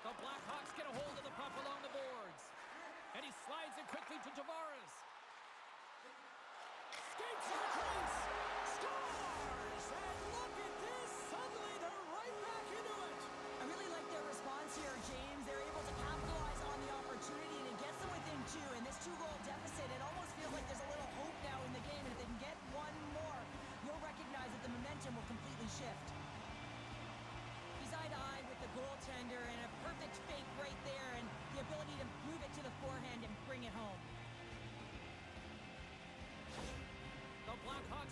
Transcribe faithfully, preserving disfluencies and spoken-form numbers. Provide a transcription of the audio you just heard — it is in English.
The Blackhawks get a hold of the puck along the boards. And he slides it quickly to Tavares. Skates to the crease. Scores! And look at this. Suddenly they're right back into it. I really like their response here, James. They're able to capitalize on the opportunity, and it gets them within two. And this two-goal deficit, it almost feels like there's a little hope now in the game. And if they can get one more, you'll recognize that the momentum will completely shift. He's eye-to-eye with the goaltender, and a perfect fake right there, and the ability to move it to the forehand and bring it home.